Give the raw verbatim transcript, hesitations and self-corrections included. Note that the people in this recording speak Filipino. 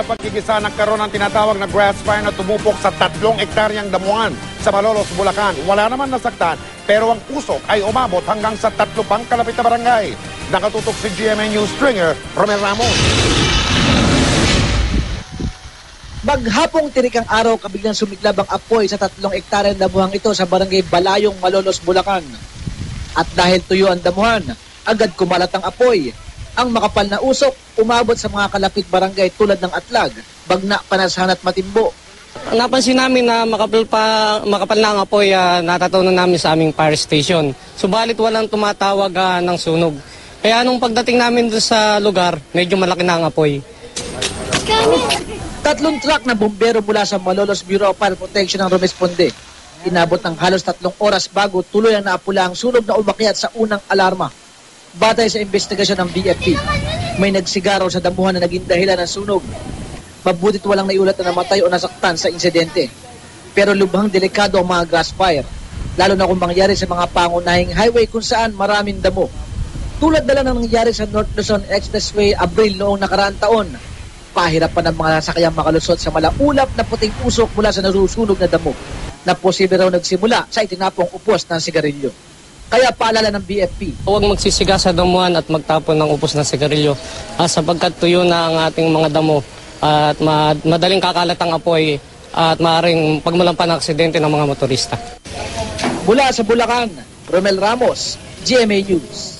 pagkikisa nagkaroon ng tinatawag na grass fire na tumupok sa tatlong ektaryang damuhan sa Malolos, Bulacan. Wala naman nasaktan, pero ang usok ay umabot hanggang sa tatlo pang kalapit na barangay. Nakatutok si G M A News stringer Romel Ramos. Maghapong tirikang araw, kabiglang sumiklab ang apoy sa tatlong ektaryang damuhang ito sa barangay Balayong, Malolos, Bulacan. At dahil tuyo ang damuhan, agad kumalat ang apoy. Ang makapal na usok umabot sa mga kalapit barangay tulad ng Atlag, Bagna, Panasan at Matimbo. Napansin namin na makapal, pa, makapal na ang apoy uh, natatunan namin sa aming fire station. Subalit walang tumatawag uh, ng sunog. Kaya nung pagdating namin doon sa lugar, medyo malaki na ang apoy. Tatlong truck na bumbero mula sa Malolos Bureau of Fire Protection ang rumesponde. Inabot ng halos tatlong oras bago tuloy ang naapula ang sunog na umakyat sa unang alarma. Batay sa investigasyon ng B F P, may nagsigaraw sa damuhan na naging dahilan ng sunog. Mabutit walang naiulat na namatay o nasaktan sa insidente. Pero lubhang delikado ang mga grass fire, lalo na kung mangyari sa mga pangunahing highway kung saan maraming damo. Tulad na lang ng nangyari sa North Luzon Expressway Abril noong nakaraang taon. Pahirap pa ng mga sasakyan makalusot sa malaulap na puting usok mula sa narusunog na damo na posible raw nagsimula sa itinapong upos ng sigarilyo. Kaya paalala ng B F P, huwag magsisiga sa damuhan at magtapon ng upos ng sigarilyo uh, sapagkat tuyo na ang ating mga damo uh, at mad madaling kakalat ang apoy uh, at maaaring pagmulampan ng aksidente ng mga motorista. Mula sa Bulacan, Romel Ramos, G M A News.